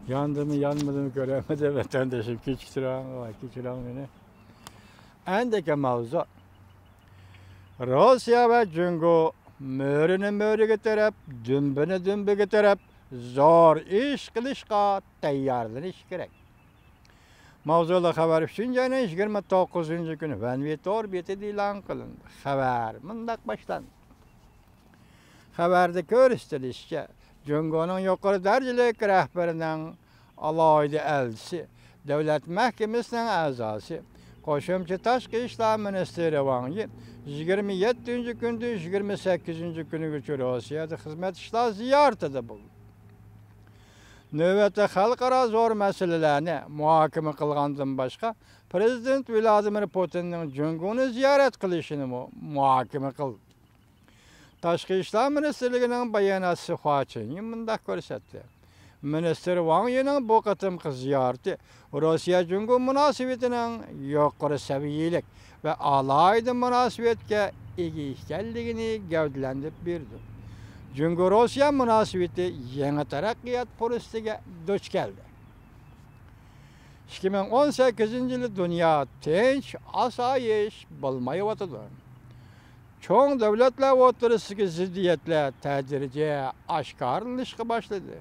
Yandı mı yanmadı mı göremedi vatandaşım. Küçüren var, küçüren beni. Endeki mavzu. Rusya ve Cungo mörünü mörü getirip, dümbünü dümbü getirip, zor iş kılışka tayyarlanış gerek. Mavzulu haber 29. günü Venvit orbiti ilan kılındı. Haber mındak başlandı. Haberde görüstülüşçe Cungo'nun yukarı derecelik rehberinin alaydı elçisi, devlet mahkemesinin azası, Qo'shimcha Tashqi ishlar ministri Wang Yi 27 gündü 28 günügacha Rossiyada xizmat ishlar ziyoratida bo'ldi. Navbatda xalqaro zo'r masalalarni muhokama qilgandan boshqa Prezident Vladimir Putinning Jungoni ziyorat qilishini muhokama qildi. Tashqi ishlar ministrligining bayonotchisi Hua Chunying bunday ko'rsatdi. Minister Wang Yining bu qatimqi ziyorati Rossiya-Jungo munosabatining yuqori saviyalik va alohida munosabatga ega ekanligini gavdalantirib berdi. Jungo-Rossiya munosabati yangi taraqqiyot pursiga duch keldi. 2018 yili dunyo tinch, osoyish bo'lmayotdi. Çoğun devletler o'rtasidagi ziddiyatlar tadrijiy oshkorlanishga boshladi.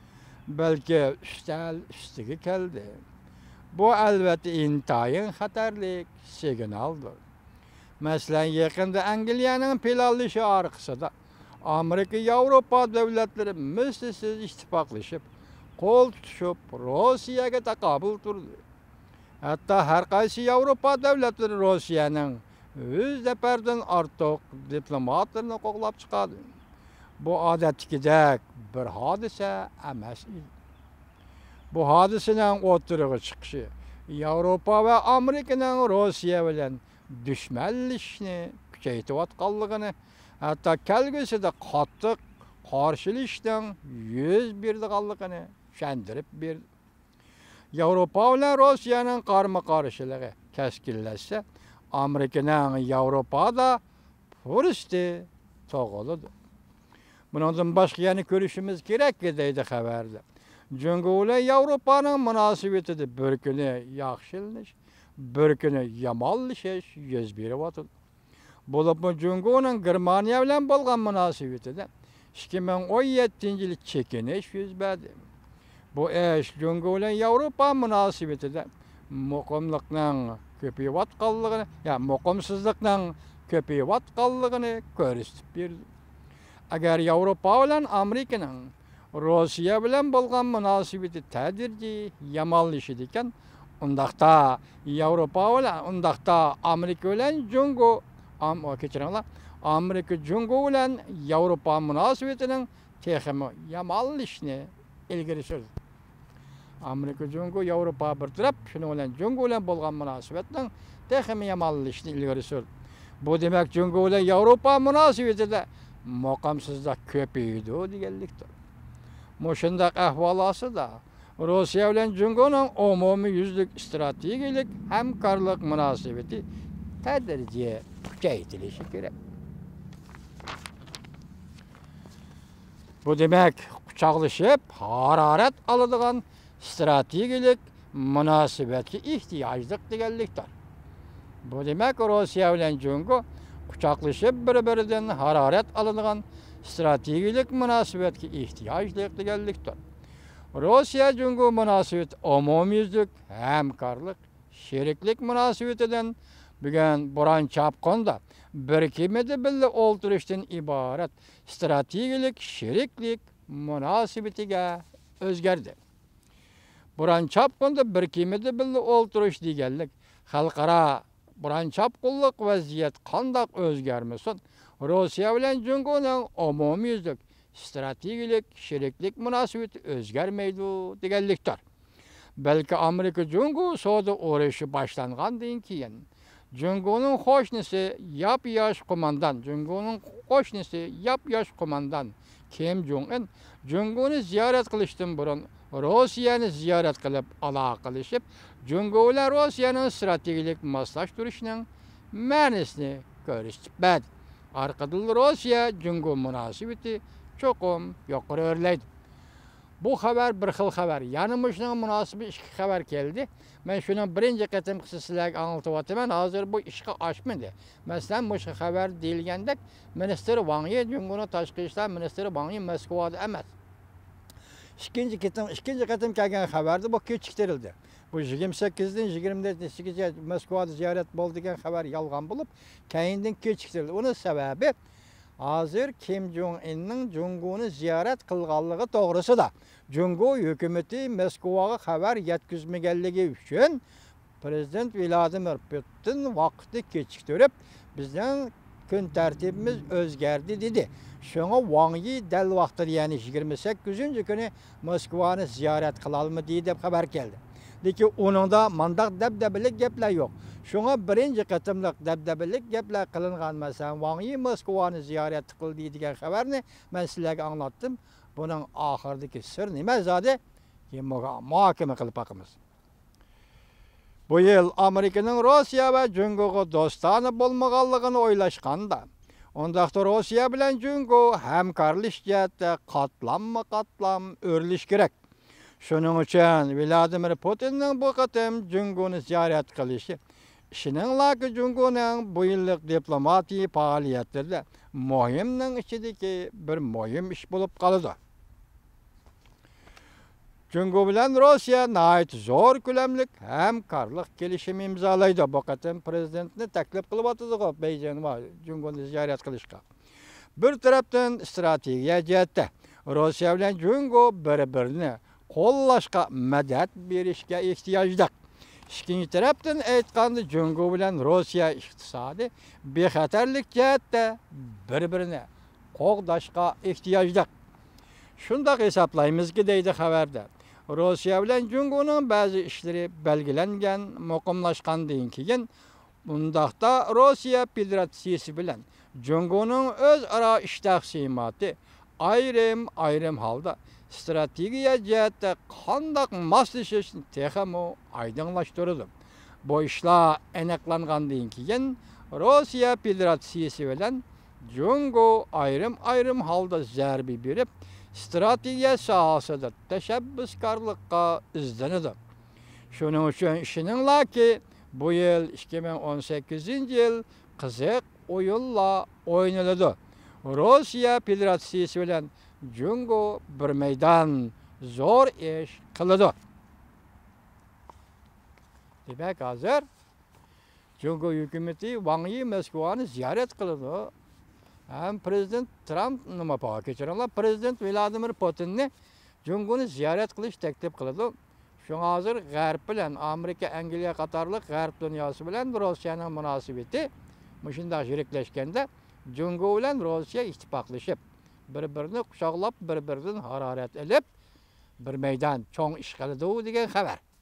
Balki üstiga keldi. Bu albatta intayin xatarli signaldir. Masalan, yaqinda Angliyaning planlashi orqasida Amerika, Yevropa davlatlari mislsiz ittifoqlashib, qo'l tutishib Rossiyaga taqobil turdi. Hatto har qaysi Yevropa davlatlari Rossiyaning o'z neferden ortiq diplomatlarni qo'g'lab chiqadi. Bu odatdagidek bir hodisa emas edi. Bu hodisaning o'tirig'i chiqishi Yevropa va Amerikaning Rossiya bilan dushmanlashishni kuchaytirayotganligini, hatto kelgusida qattiq qarshilikning yuz berganligini tushuntirib berdi. Yevropa bilan Rossiyaning qarama-qarshiligi keskinlashsa, Amerika'nın Avrupa'da fırıstı toğuludur. Bundan başka yani görüşümüz gerek deydi haberde. Jungo ile Avrupa'nın münasebeti de bir günü yaxşılmış, bir günü yamallaşış yüz beriyotdi. Bulup bu Jungo'nun Germaniya bilan bo'lgan münasebeti de 2017 yılı çekiniş yüz berdi. Bu iş Jungo ile Avrupa münasebeti de muqimlikning ko'payayotganligini, muqimsizlikning ko'payayotganligini ko'rsatib berdi. Agar Yevropa bilan Amerikaning Rossiya bilan bo'lgan munosabati tadrijiy yomonlashadi ekan, undaqda Yevropa bilan, undaqda Amerika bilan Jungo, kechiringlar, Amerika Jungo bilan Yevropa munosabatining texmi yomonlashishini ilgari surdi. Amerika Jungo, Yevropa bir taraf, shuning bilan Jungo bilan bo'lgan munosabatning texmi yomonlashishini ilgari surdi. Bu demak Jungo bilan Yevropa munosabatida muqimsizlik ko'paydi deganlikdir. Shundaq ahvol ostida Rossiya bilan Jungoning umumiy yuzlik strategik hamkorlik munosabati tadrijiy kuchaytirilishi kerak. Bu demak quchoqlashib harorat oladigan strategik munosabatga ehtiyojliq deganlikdir. Bu demak Rossiya bilan Jungo quchoqlashib bir-biridan harorat oladigan strategik munosabatga ehtiyojliq deganlikdir. Rossiya Jungo munosabati umumyuzlik hamkorlik, sheriklik munosabatidan bugun Buran chapqonda bir kemada birga o'ltirishdan iborat strategik sheriklik munosabatiga o'zgardi. Buran chapqonda bir kemada birga o'ltirish deganlik xalqaro buran chapqonlik vaziyat qandoq o'zgarmasin, Rossiya bilan Jungoning umumyuzlik strategik sheriklik munosabati o'zgarmaydi deganlikdir. Balki Amerika Jungo savdo urushi boshlangandan keyin Jungoning qo'shnisi yap-yosh qo'mandan Kim Jong Un Jungoni ziyorat qilishdan burun Rossiyani ziyorat qilib aloqalashib, Jungo bilan Rossiyaning strategik moslashtirishining ma'nosini ko'rsatib berdi. Orqadan Rossiya Jungo munosabati cho'qim yuqori o'rlaydi. Bu haber bir xil haber. Yani şunun münasibi iki haber geldi. Ben şunun birinci qatim sizlarga anlatıp ataman. Hazır bu işe aşmadı. Mesela bu haber deyilgandek Minister Wang Yi, Cumhuriyet Tashqi ishlar ministri Wang Yi Moskvada emas. İkinci qatim kelgan xabarda bu kechiktirildi. Bu 28'den 24'e Moskvada ziyaret bo'ldi degan xabar yolg'on bo'lib, keyindan kechiktirildi. Onun sebebi hazır Kim Jong-unning Junguni ziyaret qilganligi to'g'risida Jungo hukumati Moskvaga xabar yetkazmaganligi uchun Prezident Vladimir Putin vaqtni kechiktirib, bizning kun tartibimiz o'zgardi dedi. Şuna Wang Yi dal vaqtida, yani 28-kuni Moskvani ziyaret qila olmadi deb xabar keldi. Lekin uningda mandaq dabdabalik gaplar yo'q. Şuna birinci qatimliq dabdabalik gaplar qilingan, masalan, Wang Yi Moskvani ziyaret qildi degan xabarni men sizlarga anlattım. Bunun oxiridagi sir nima zodi? Keyin muhokama qilib boqamiz. Bu yil Amerikaning Rossiya va Jungoga do'stona bo'lmaganligini o'ylashganda, ondaqda Rossiya bilan Jungo hamkorlik jihatda qatlam o'rilish kerak. Shuning uchun Vladimir Putinning bu qatim Jungoni ziyorat qilishi ishoninglarki Jungoning bu yillik diplomatiya faoliyatlarida muhimning ichidagi bir muhim ish bo'lib qoladi. Jungo bilan Rossiya nəhayət zo'r ko'lamlik hamkorlik kelishimi imzolaydi. Bu qatim prezidentni taklif qilib o'tdi Beijing va Jungoni ziyorat qilishga. Bir tarafdan strategiya jihatda Rossiya bilan Jungo bir-birini qo'llashga, madad berishga ehtiyojda. İkinci tarafdan aytganda Jungo bilan Rossiya iqtisodiy bexatarlik jihatda bir-birini qo'g'dashga ehtiyojda. Shunday hisoblaymizki deydi xabarda. Rossiya bilan Jungoning ba'zi ishlari belgilangan, muqimlashgandan keyin bundaqda Rossiya Federatsiyasi bilan Jungoning o'zaro ish taqsimoti ayrim holda strategiya jihatda qanday moslashishni texmo oydinlashtirdi. Bu ishlar aniqlangandan keyin Rossiya Federatsiyasi bilan Jungo ayrim holda zarba berib, strategiya sohasida tashabbuskorlikqa izlanadi. Shuning uchun ishoninglarki, bu yil 2018-yil qiziq o'yinlar o'ynaladi. Rossiya Federatsiyasi bilan Jungo bir maydon zo'r ish qiladi. Demak, hozir Jungo hukumati Wang Yi Moskvani ziyorat qiladi. Hem Prezident Trump nima pağa keçiranlar, Prezident Vladimir Putinni Jungoni ziyorat qilish taklif qiladi. Şuna hozir G'arb bilan Amerika, Angliya qatorliq G'arb dunyosi bilan Rossiyaning munosabati shunday sheriklashganda Jungo bilan Rossiya ittifoqlashib, bir-birini quchoqlab, bir-biridan harorat olib, bir maydon cho'ng ish qiladi degan xabar.